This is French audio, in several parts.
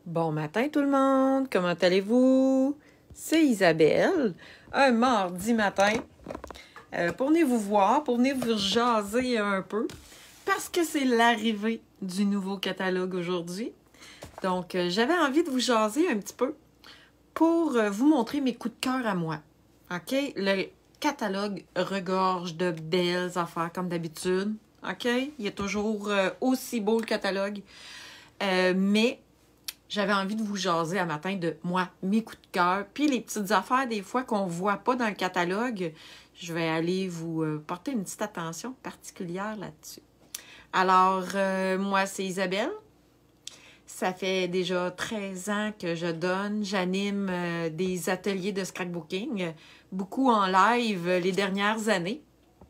Bon matin tout le monde, comment allez-vous? C'est Isabelle, un mardi matin, pour venir vous voir, pour venir vous jaser un peu, parce que c'est l'arrivée du nouveau catalogue aujourd'hui. Donc, j'avais envie de vous jaser un petit peu pour vous montrer mes coups de cœur à moi. OK? Le catalogue regorge de belles affaires comme d'habitude. OK? Il est toujours aussi beau le catalogue. Mais j'avais envie de vous jaser à matin de moi, mes coups de cœur, puis les petites affaires des fois qu'on ne voit pas dans le catalogue. Je vais aller vous porter une petite attention particulière là-dessus. Alors, moi, c'est Isabelle. Ça fait déjà 13 ans que j'anime des ateliers de scrapbooking, beaucoup en live les dernières années.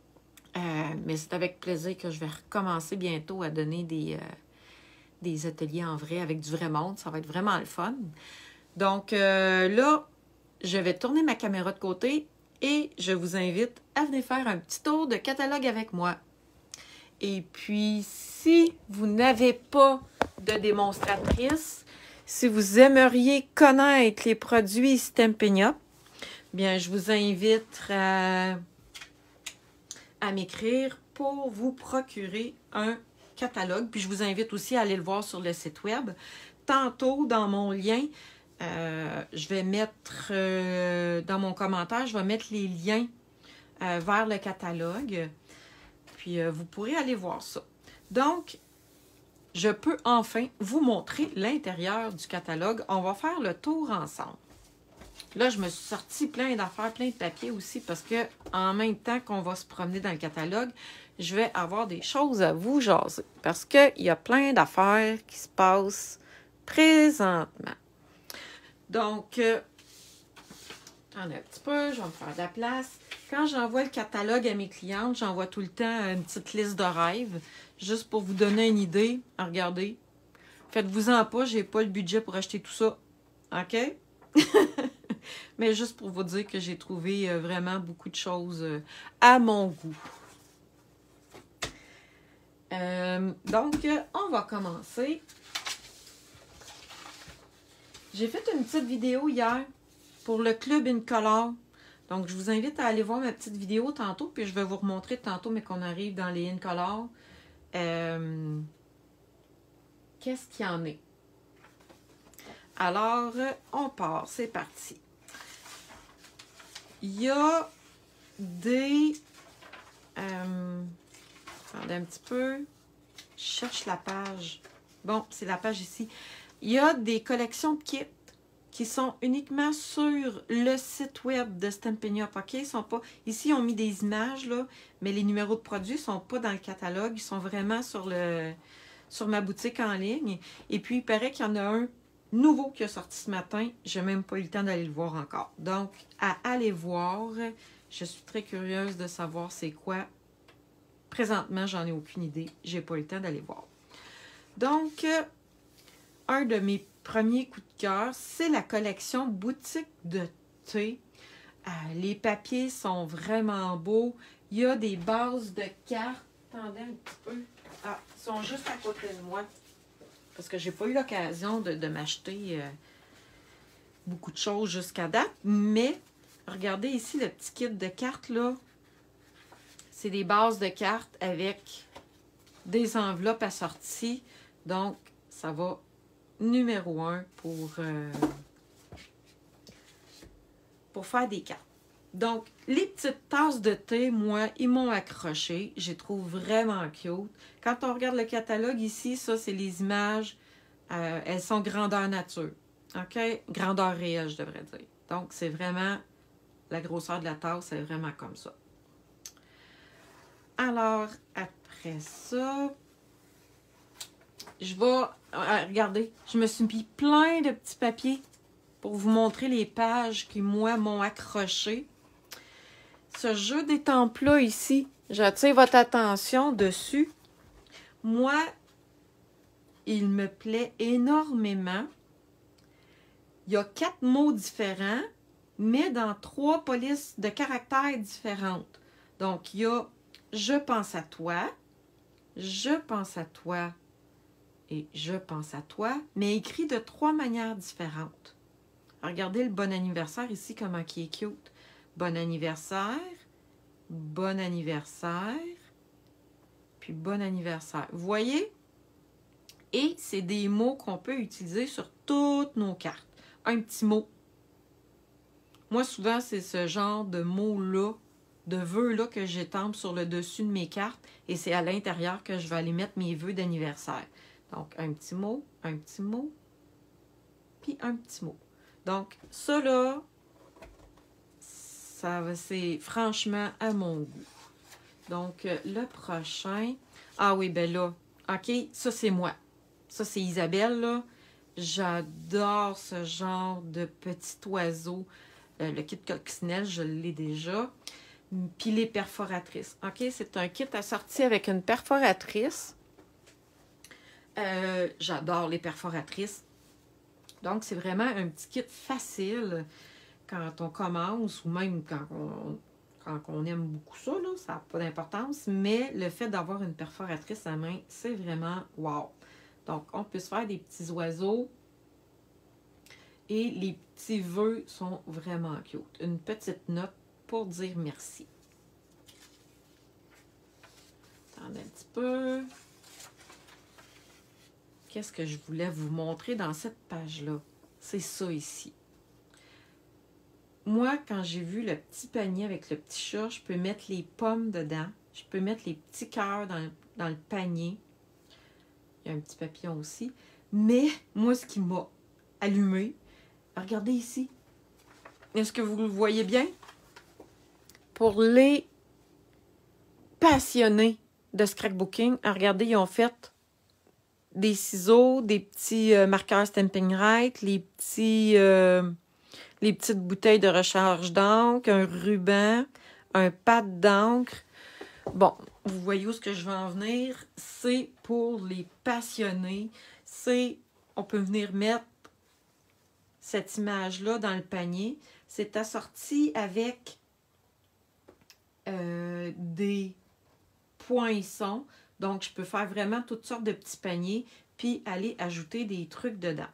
Mais c'est avec plaisir que je vais recommencer bientôt à donner des ateliers en vrai avec du vrai monde. Ça va être vraiment le fun. Donc là, je vais tourner ma caméra de côté et je vous invite à venir faire un petit tour de catalogue avec moi. Et puis, si vous n'avez pas de démonstratrice, si vous aimeriez connaître les produits Stampin' Up, bien, je vous invite à m'écrire pour vous procurer un catalogue. Puis je vous invite aussi à aller le voir sur le site web. Tantôt, dans mon lien, je vais mettre dans mon commentaire, je vais mettre les liens vers le catalogue. Puis vous pourrez aller voir ça. Donc, je peux enfin vous montrer l'intérieur du catalogue. On va faire le tour ensemble. Là, je me suis sorti plein d'affaires, plein de papiers aussi, parce que en même temps qu'on va se promener dans le catalogue, je vais avoir des choses à vous jaser. Parce qu'il y a plein d'affaires qui se passent présentement. Donc, attendez un petit peu, je vais me faire de la place. Quand j'envoie le catalogue à mes clientes, j'envoie tout le temps une petite liste de rêves, juste pour vous donner une idée. Regardez, faites-vous-en pas, j'ai pas le budget pour acheter tout ça. OK? Mais juste pour vous dire que j'ai trouvé vraiment beaucoup de choses à mon goût. Donc, on va commencer. J'ai fait une petite vidéo hier pour le Club Incolore. Donc, je vous invite à aller voir ma petite vidéo tantôt, puis je vais vous remontrer tantôt, mais qu'on arrive dans les Incolore. Qu'est-ce qu'il y en est? Alors, on part. C'est parti. Il y a des... attendez un petit peu. Je cherche la page. Bon, c'est la page ici. Il y a des collections de kits qui sont uniquement sur le site web de Stampin' Up. OK? Ils sont pas... Ici, ils ont mis des images, là, mais les numéros de produits ne sont pas dans le catalogue. Ils sont vraiment sur ma boutique en ligne. Et puis, il paraît qu'il y en a un nouveau qui a sorti ce matin. Je n'ai même pas eu le temps d'aller le voir encore. Donc, à aller voir. Je suis très curieuse de savoir c'est quoi. Présentement, j'en ai aucune idée. J'ai pas eu le temps d'aller voir. Donc, un de mes premiers coups de cœur, c'est la collection Boutique de thé. Les papiers sont vraiment beaux. Il y a des bases de cartes. Attendez un petit peu. Ah, ils sont juste à côté de moi. Parce que j'ai pas eu l'occasion de m'acheter beaucoup de choses jusqu'à date. Mais, regardez ici le petit kit de cartes, là. C'est des bases de cartes avec des enveloppes assorties. Donc, ça va numéro 1 pour faire des cartes. Donc, les petites tasses de thé, moi, ils m'ont accroché. Je les trouve vraiment cute. Quand on regarde le catalogue ici, ça, c'est les images. Elles sont grandeur nature. OK? Grandeur réelle, je devrais dire. Donc, c'est vraiment... La grosseur de la tasse, c'est vraiment comme ça. Alors, après ça, je vais... regardez, je me suis mis plein de petits papiers pour vous montrer les pages qui, moi, m'ont accroché. Ce jeu d'étampes-là ici, j'attire votre attention dessus. Moi, il me plaît énormément. Il y a 4 mots différents, mais dans 3 polices de caractères différentes. Donc, il y a « Je pense à toi »,« Je pense à toi », et je pense à toi, mais écrit de 3 manières différentes. Regardez le bon anniversaire ici, comment il est cute. Bon anniversaire, puis bon anniversaire. Vous voyez? Et c'est des mots qu'on peut utiliser sur toutes nos cartes. Un petit mot. Moi, souvent, c'est ce genre de mots-là, de vœux-là que j'étampe sur le dessus de mes cartes et c'est à l'intérieur que je vais aller mettre mes vœux d'anniversaire. Donc, un petit mot, puis un petit mot. Donc, ça là, c'est franchement à mon goût. Donc, le prochain... Ah oui, ben là, OK, ça c'est moi. Ça c'est Isabelle, là. J'adore ce genre de petit oiseau. Le kit coccinelle, je l'ai déjà. Puis les perforatrices. OK, c'est un kit assorti avec une perforatrice. J'adore les perforatrices. Donc, c'est vraiment un petit kit facile quand on commence ou même quand on aime beaucoup ça, là, ça n'a pas d'importance. Mais le fait d'avoir une perforatrice à main, c'est vraiment wow. Donc, on peut se faire des petits oiseaux. Et les petits vœux sont vraiment cute. Une petite note pour dire merci. Attendez un petit peu. Qu'est-ce que je voulais vous montrer dans cette page-là? C'est ça ici. Moi, quand j'ai vu le petit panier avec le petit chat, je peux mettre les pommes dedans. Je peux mettre les petits cœurs dans le panier. Il y a un petit papillon aussi. Mais moi, ce qui m'a allumé, regardez ici. Est-ce que vous le voyez bien? Pour les passionnés de scrapbooking, regardez, ils ont fait des ciseaux, des petits marqueurs Stampin' Right, les petites bouteilles de recharge d'encre, un ruban, un pad d'encre. Bon, vous voyez où est-ce que je veux en venir? C'est pour les passionnés. On peut venir mettre cette image-là dans le panier. C'est assorti avec des poinçons. Donc, je peux faire vraiment toutes sortes de petits paniers puis aller ajouter des trucs dedans.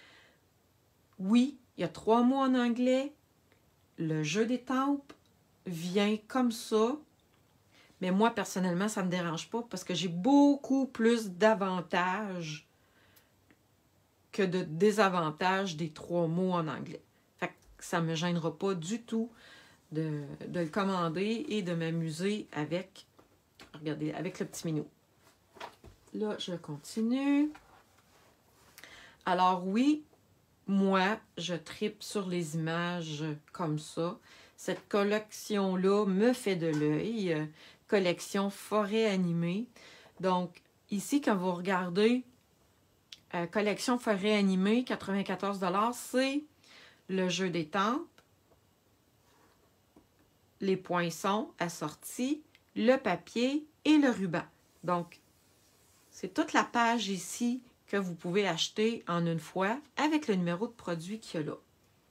Oui, il y a 3 mots en anglais. Le jeu d'étampes vient comme ça. Mais moi, personnellement, ça ne me dérange pas parce que j'ai beaucoup plus d'avantages que de désavantages des 3 mots en anglais. Fait que ça ne me gênera pas du tout de le commander et de m'amuser avec, regardez, avec le petit minou. Là, je continue. Alors oui, moi, je tripe sur les images comme ça. Cette collection-là me fait de l'œil. Collection forêt animée. Donc, ici, quand vous regardez collection forêt animée, 94 $, c'est le jeu d'étampes, les poinçons assortis, le papier et le ruban. Donc, c'est toute la page ici que vous pouvez acheter en une fois avec le numéro de produit qu'il y a là.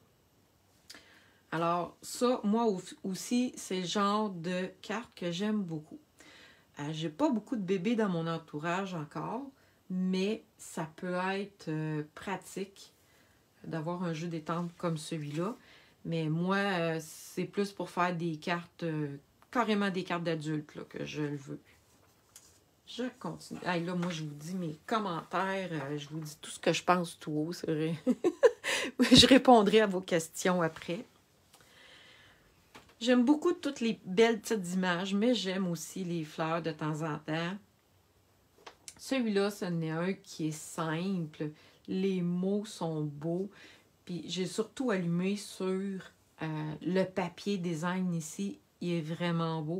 Alors, ça, moi aussi, c'est le genre de carte que j'aime beaucoup. J'ai pas beaucoup de bébés dans mon entourage encore, mais ça peut être pratique d'avoir un jeu d'étampes comme celui-là. Mais moi, c'est plus pour faire des cartes, carrément des cartes d'adultes que je le veux. Je continue. Hey, là, moi, je vous dis mes commentaires, je vous dis tout ce que je pense tout haut, c'est vrai. Je répondrai à vos questions après. J'aime beaucoup toutes les belles petites images, mais j'aime aussi les fleurs de temps en temps. Celui-là, ce n'est un qui est simple. Les mots sont beaux. Puis j'ai surtout allumé sur le papier design ici. Il est vraiment beau.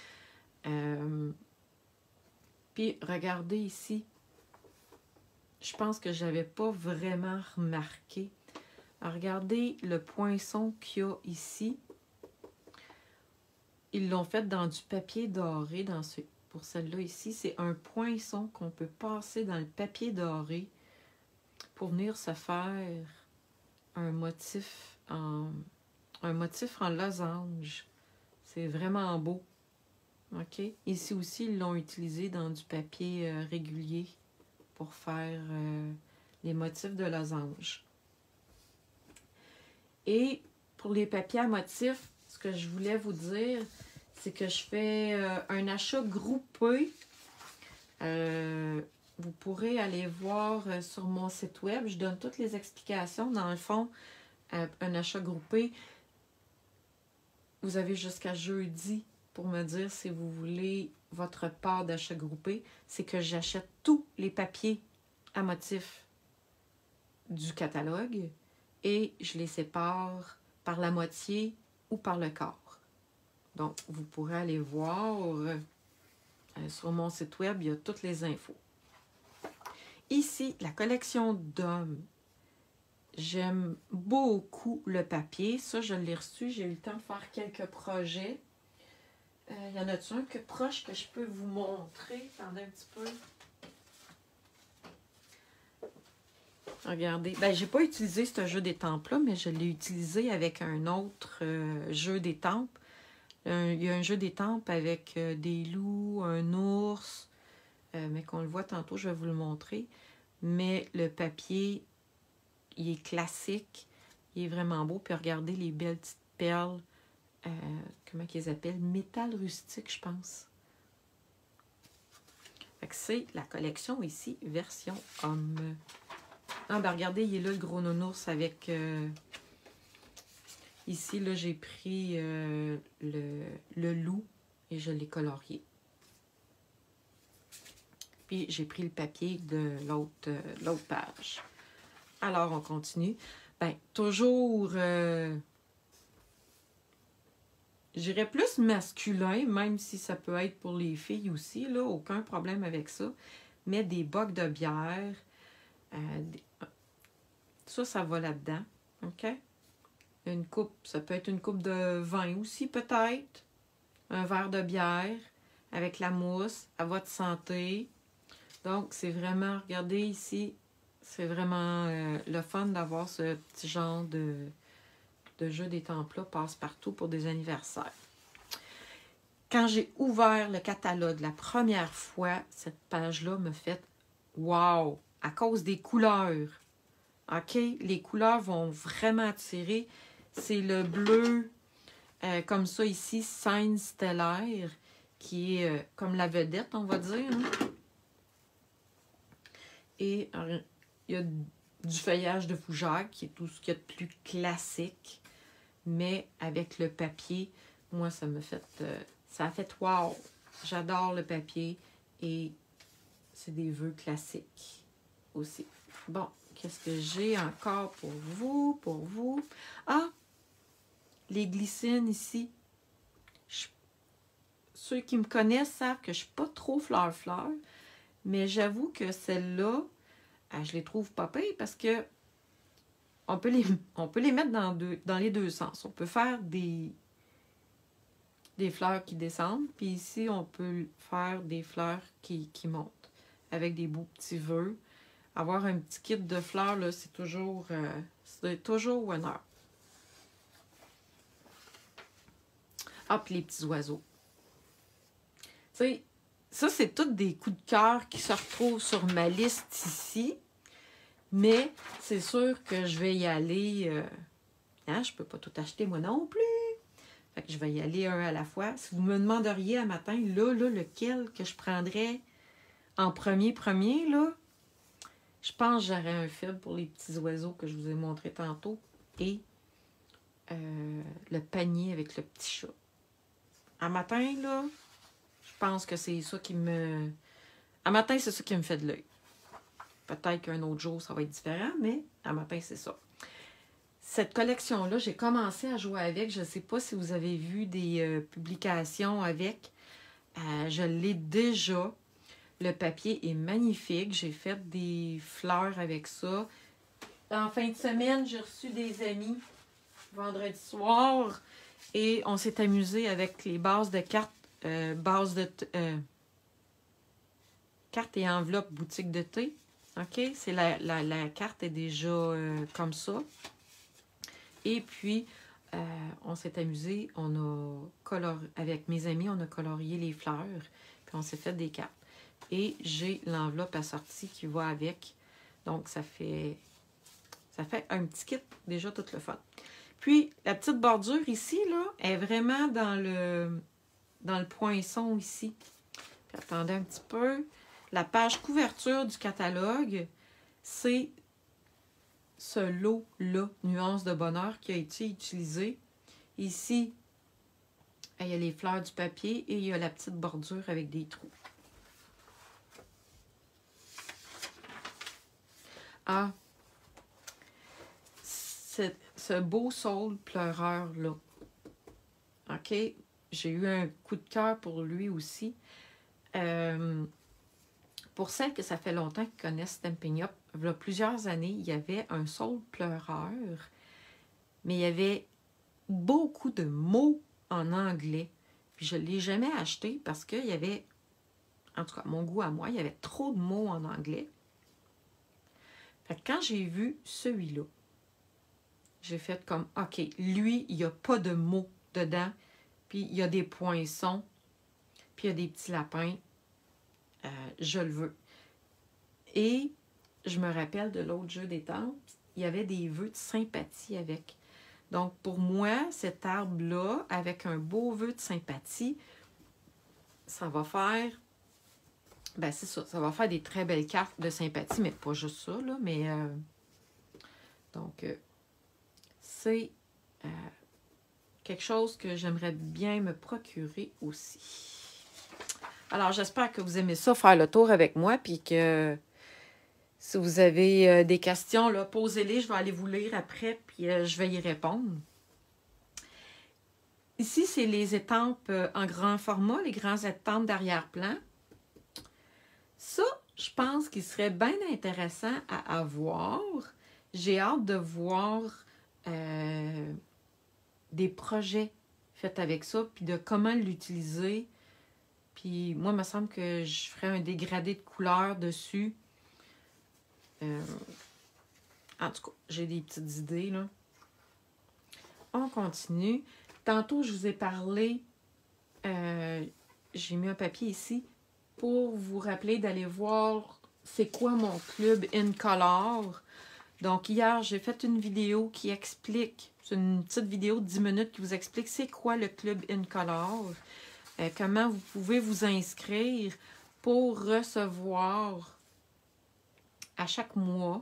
Puis regardez ici. Je pense que je n'avais pas vraiment remarqué. Alors, regardez le poinçon qu'il y a ici. Ils l'ont fait dans du papier doré. Pour celle-là ici, c'est un poinçon qu'on peut passer dans le papier doré pour venir se faire un motif en losange. C'est vraiment beau. OK? Ici aussi, ils l'ont utilisé dans du papier régulier. pour faire les motifs de losange. Et pour les papiers à motifs, ce que je voulais vous dire, c'est que je fais un achat groupé. Vous pourrez aller voir sur mon site web. Je donne toutes les explications. Dans le fond, un achat groupé, vous avez jusqu'à jeudi pour me dire si vous voulez votre part d'achat groupé. C'est que j'achète tous les papiers à motifs du catalogue et je les sépare par la moitié ou par le quart. Donc, vous pourrez aller voir sur mon site web, il y a toutes les infos. Ici, la collection d'hommes. J'aime beaucoup le papier. Ça, je l'ai reçu. J'ai eu le temps de faire quelques projets. Il y en a-tu un que proche que je peux vous montrer? Attendez un petit peu. Regardez. Ben, j'ai pas utilisé ce jeu d'étampes-là, mais je l'ai utilisé avec un autre jeu d'étampes. Il y a un jeu d'étampes avec des loups, un ours, mais qu'on le voit tantôt, je vais vous le montrer. Mais le papier, il est classique, il est vraiment beau. Puis regardez les belles petites perles, comment qu'ils appellent? Métal rustique, je pense. Fait que c'est la collection ici, version homme. Ah, ben regardez, il est là le gros nounours avec... ici, là, j'ai pris le loup et je l'ai colorié. Puis j'ai pris le papier de l'autre page. Alors, on continue. Bien, toujours, j'irais plus masculin, même si ça peut être pour les filles aussi, là, aucun problème avec ça. Mais des bocs de bière, ça va là-dedans, OK? Une coupe, ça peut être une coupe de vin aussi, peut-être. Un verre de bière avec la mousse, à votre santé. Donc, c'est vraiment, regardez ici, c'est vraiment le fun d'avoir ce petit genre de jeu d'étampes-là, passe-partout pour des anniversaires. Quand j'ai ouvert le catalogue la première fois, cette page-là me fait « wow » à cause des couleurs. OK? Les couleurs vont vraiment attirer. C'est le bleu, comme ça ici, Scène stellaire, qui est comme la vedette, on va dire. Hein? Et il y a du feuillage de fougère, qui est tout ce qu'il y a de plus classique. Mais avec le papier, moi, ça m'a fait... ça a fait « wow ». J'adore le papier et c'est des vœux classiques aussi. Bon, qu'est-ce que j'ai encore pour vous? Ah! Les glycines ici. Ceux qui me connaissent savent que je ne suis pas trop fleur-fleur, mais j'avoue que celles-là, je les trouve pas pires parce que on peut les mettre dans les deux sens. On peut faire des fleurs qui descendent, puis ici, on peut faire des fleurs qui montent avec des beaux petits vœux. Avoir un petit kit de fleurs, là, c'est toujours honneur. Ah, puis les petits oiseaux. Tu sais, ça, c'est tous des coups de cœur qui se retrouvent sur ma liste ici. Mais c'est sûr que je vais y aller... hein, je ne peux pas tout acheter moi non plus. Fait que je vais y aller un à la fois. Si vous me demanderiez un matin, là, lequel que je prendrais en premier, là, je pense que j'aurais un faible pour les petits oiseaux que je vous ai montré tantôt. Et le panier avec le petit chat. Un matin, là, je pense que c'est ça qui me... Un matin, c'est ça qui me fait de l'œil. Peut-être qu'un autre jour, ça va être différent, mais un matin, c'est ça. Cette collection-là, j'ai commencé à jouer avec. Je ne sais pas si vous avez vu des publications avec. Je l'ai déjà. Le papier est magnifique. J'ai fait des fleurs avec ça. En fin de semaine, j'ai reçu des amis vendredi soir et on s'est amusé avec les bases de cartes, cartes et enveloppes boutique de thé. OK? C'est la carte est déjà comme ça. Et puis, on s'est amusé. On a colorié, avec mes amis, on a colorié les fleurs. Puis on s'est fait des cartes. Et j'ai l'enveloppe assortie qui va avec. Donc, ça fait un petit kit déjà tout le fun. Puis, la petite bordure ici, là, est vraiment dans le poinçon ici. Puis, attendez un petit peu. La page couverture du catalogue, c'est ce lot-là, Nuances de bonheur, qui a été utilisé. Ici, il y a les fleurs du papier et il y a la petite bordure avec des trous. Ah, ce beau saule pleureur-là. OK? J'ai eu un coup de cœur pour lui aussi. Pour celles que ça fait longtemps qu'ils connaissent Stampin' Up, il y a plusieurs années, il y avait un saule pleureur, mais il y avait beaucoup de mots en anglais. Puis je ne l'ai jamais acheté parce qu'il y avait, en tout cas, mon goût à moi, il y avait trop de mots en anglais. Fait que quand j'ai vu celui-là, j'ai fait comme, OK, lui, il n'y a pas de mots dedans, puis il y a des poinçons, puis il y a des petits lapins. Je le veux. Et je me rappelle de l'autre jeu des tantes, il y avait des vœux de sympathie avec. Donc, pour moi, cet arbre-là, avec un beau vœu de sympathie, ça va faire, ben c'est ça va faire des très belles cartes de sympathie, mais pas juste ça, là, mais donc, c'est quelque chose que j'aimerais bien me procurer aussi. Alors, j'espère que vous aimez ça, faire le tour avec moi, puis que si vous avez des questions, là, posez-les, je vais aller vous lire après, puis je vais y répondre. Ici, c'est les étampes en grand format, les grands étampes d'arrière-plan. Ça, je pense qu'il serait bien intéressant à avoir. J'ai hâte de voir des projets faits avec ça, puis de comment l'utiliser. Puis moi, il me semble que je ferais un dégradé de couleurs dessus. En tout cas, j'ai des petites idées, là. On continue. Tantôt, je vous ai parlé, j'ai mis un papier ici, pour vous rappeler d'aller voir c'est quoi mon club InColor. Donc, hier, j'ai fait une vidéo qui explique, c'est une petite vidéo de 10 minutes qui vous explique c'est quoi le club InColor, comment vous pouvez vous inscrire pour recevoir à chaque mois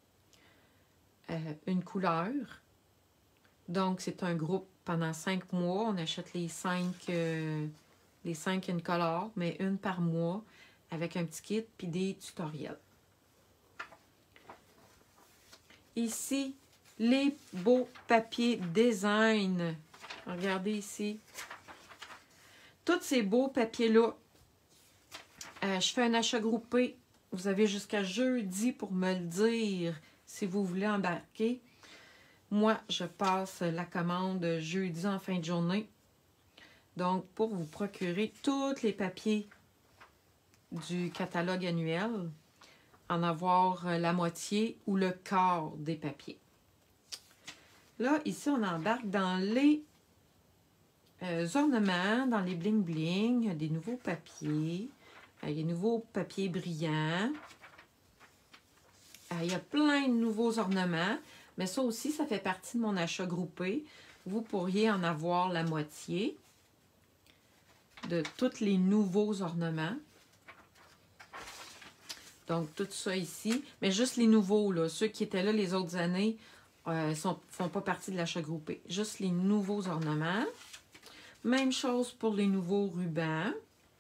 une couleur. Donc, c'est un groupe pendant 5 mois. On achète les 5 InColor, mais une par mois avec un petit kit puis des tutoriels. Ici, les beaux papiers design. Regardez ici. Tous ces beaux papiers-là. Je fais un achat groupé. Vous avez jusqu'à jeudi pour me le dire si vous voulez embarquer. Moi, je passe la commande jeudi en fin de journée. Donc, pour vous procurer tous les papiers du catalogue annuel, en avoir la moitié ou le quart des papiers. Là, ici, on embarque dans les ornements, dans les bling-bling, des nouveaux papiers. Il y a des nouveaux papiers brillants. Il y a plein de nouveaux ornements. Mais ça aussi, ça fait partie de mon achat groupé. Vous pourriez en avoir la moitié de tous les nouveaux ornements. Donc, tout ça ici. Mais juste les nouveaux, là. Ceux qui étaient là les autres années ne font pas partie de l'achat groupé. Juste les nouveaux ornements. Même chose pour les nouveaux rubans.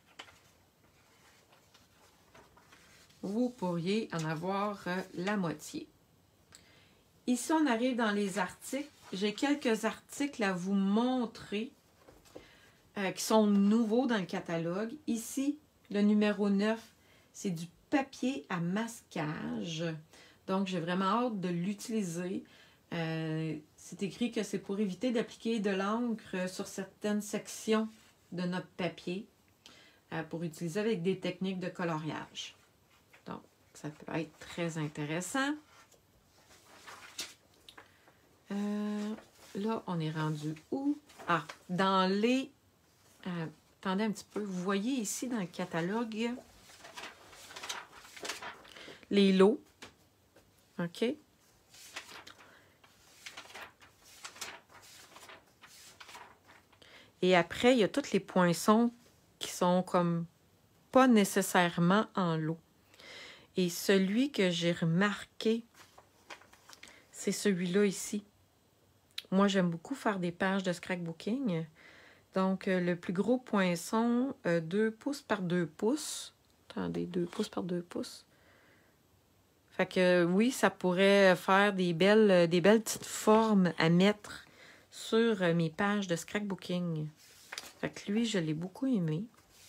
Vous pourriez en avoir la moitié. Ici, on arrive dans les articles. J'ai quelques articles à vous montrer qui sont nouveaux dans le catalogue. Ici, le numéro 9, c'est du papier à masquage. Donc, j'ai vraiment hâte de l'utiliser. C'est écrit que c'est pour éviter d'appliquer de l'encre sur certaines sections de notre papier pour utiliser avec des techniques de coloriage. Donc, ça peut être très intéressant. Là, on est rendu où? Ah, dans les... attendez un petit peu. Vous voyez ici dans le catalogue, les lots. OK? Et après, il y a tous les poinçons qui sont comme pas nécessairement en lot. Et celui que j'ai remarqué, c'est celui-là ici. Moi, j'aime beaucoup faire des pages de scrapbooking. Donc, le plus gros poinçon, 2 pouces par 2 pouces. Attendez, 2 pouces par 2 pouces. Fait que oui, ça pourrait faire des belles petites formes à mettre sur mes pages de scrapbooking. Fait que lui, je l'ai beaucoup aimé.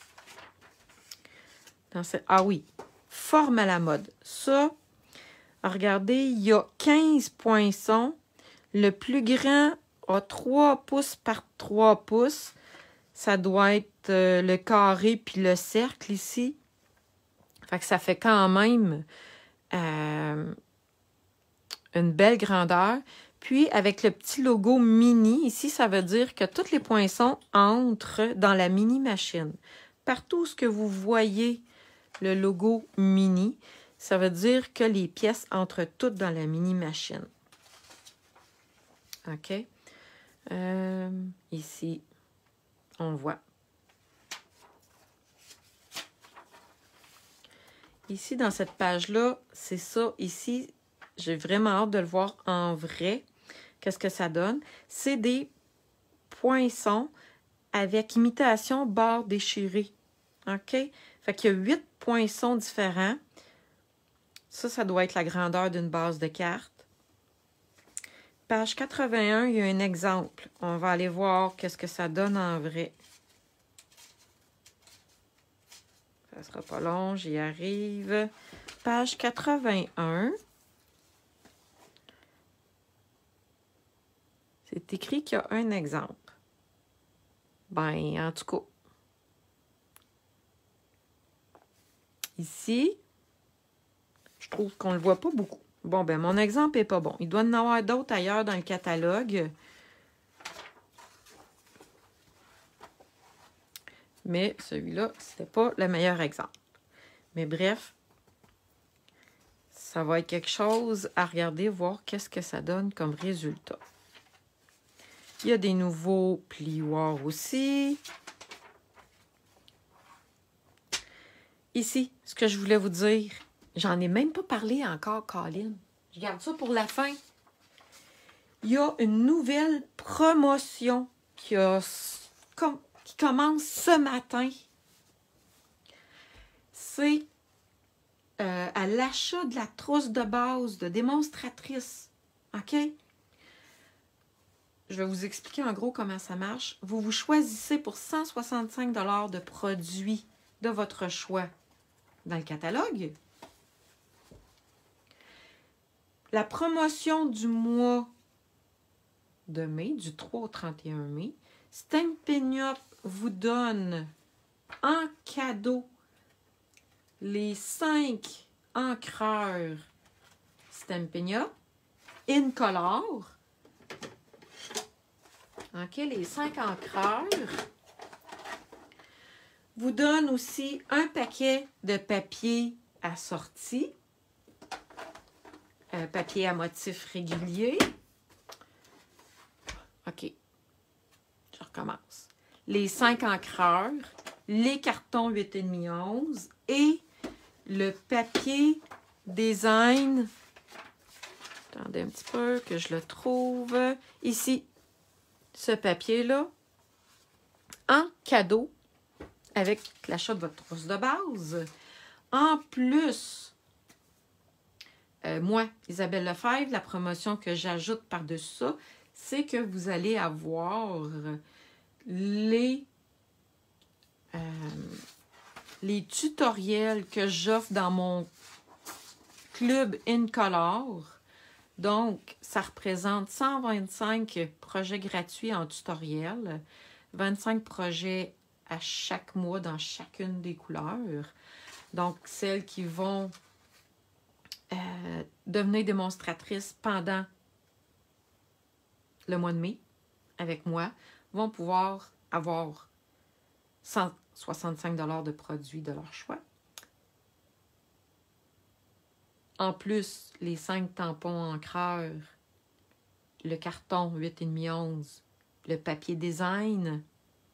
Ah oui, forme à la mode. Ça, regardez, il y a 15 poinçons. Le plus grand a 3 pouces par 3 pouces. Ça doit être le carré puis le cercle ici. Fait que ça fait quand même une belle grandeur. Puis, avec le petit logo mini, ici, ça veut dire que tous les poinçons entrent dans la mini-machine. Partout où vous voyez le logo mini, ça veut dire que les pièces entrent toutes dans la mini-machine. OK? Ici, on le voit. Ici, dans cette page-là, c'est ça. Ici, j'ai vraiment hâte de le voir en vrai. Qu'est-ce que ça donne? C'est des poinçons avec imitation barre déchirée. OK? Fait qu'il y a 8 poinçons différents. Ça doit être la grandeur d'une base de carte. Page 81, il y a un exemple. On va aller voir qu'est-ce que ça donne en vrai. Ça sera pas long, j'y arrive. Page 81. C'est écrit qu'il y a un exemple. Ben, en tout cas. Ici, je trouve qu'on ne le voit pas beaucoup. Bon, ben, mon exemple n'est pas bon. Il doit y en avoir d'autres ailleurs dans le catalogue. Mais celui-là, c'était pas le meilleur exemple. Mais bref, ça va être quelque chose à regarder, voir qu'est-ce que ça donne comme résultat. Il y a des nouveaux plioirs aussi. Ici, ce que je voulais vous dire, j'en ai même pas parlé encore, Colin. Je garde ça pour la fin. Il y a une nouvelle promotion qui commence ce matin. C'est à l'achat de la trousse de base de démonstratrice. OK? Je vais vous expliquer en gros comment ça marche. Vous choisissez pour 165 $ de produits de votre choix dans le catalogue. La promotion du mois de mai, du 3 au 31 mai, Stampin' Up! Vous donne en cadeau les 5 encreurs Stampin' Up! In color. OK, les 5 encreurs. Vous donne aussi un paquet de papier assorti. Papier à motif régulier. OK. Je recommence. Les 5 encreurs, les cartons 8,5 11 et le papier design. Attendez un petit peu que je le trouve. Ici, ce papier-là, en cadeau avec l'achat de votre trousse de base. En plus, moi, Isabelle Lefebvre, la promotion que j'ajoute par-dessus ça, c'est que vous allez avoir les tutoriels que j'offre dans mon club InColor. Donc, ça représente 125 projets gratuits en tutoriel, 25 projets à chaque mois dans chacune des couleurs. Donc, celles qui vont devenir démonstratrices pendant le mois de mai avec moi vont pouvoir avoir 165 $ de produits de leur choix. En plus, les 5 tampons encreurs, le carton 8,5-11, le papier design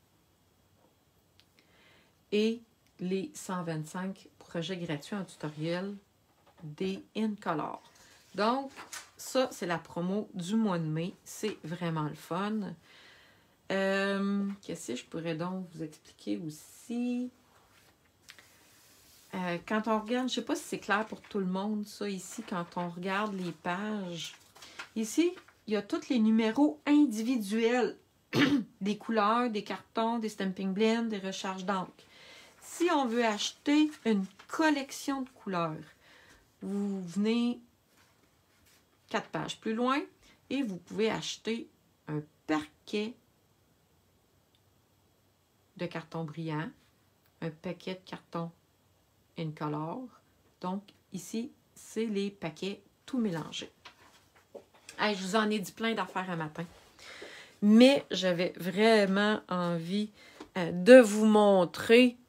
et les 125 projets gratuits en tutoriel des InColor. Donc, ça, c'est la promo du mois de mai. C'est vraiment le fun. Qu'est-ce que je pourrais donc vous expliquer aussi? Quand on regarde, je ne sais pas si c'est clair pour tout le monde, ça, ici, quand on regarde les pages. Ici, il y a tous les numéros individuels des couleurs, des cartons, des stamping blends, des recharges d'encre. Si on veut acheter une collection de couleurs, vous venez 4 pages plus loin et vous pouvez acheter un paquet de cartons brillants, un paquet de cartons InColor. Donc, ici, c'est les paquets tout mélangés. Hey, je vous en ai dit plein d'affaires un matin. Mais j'avais vraiment envie de vous montrer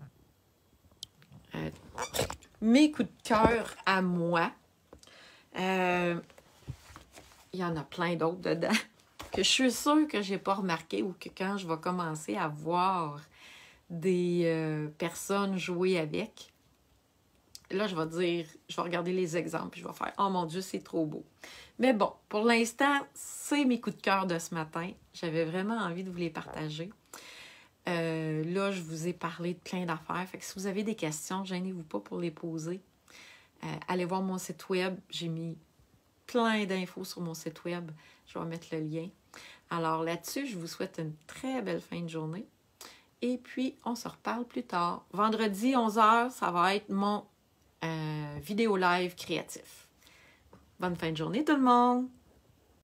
mes coups de cœur à moi. Il y en a plein d'autres dedans que je suis sûre que je n'ai pas remarqué ou que quand je vais commencer à voir des personnes jouer avec, là, je vais dire, je vais regarder les exemples et je vais faire « Oh mon Dieu, c'est trop beau! » Mais bon, pour l'instant, c'est mes coups de cœur de ce matin. J'avais vraiment envie de vous les partager. Là, je vous ai parlé de plein d'affaires. Fait que si vous avez des questions, gênez-vous pas pour les poser. Allez voir mon site web. J'ai mis plein d'infos sur mon site web. Je vais mettre le lien. Alors là-dessus, je vous souhaite une très belle fin de journée. Et puis, on se reparle plus tard. Vendredi, 11h, ça va être mon vidéo live créatif. Bonne fin de journée tout le monde!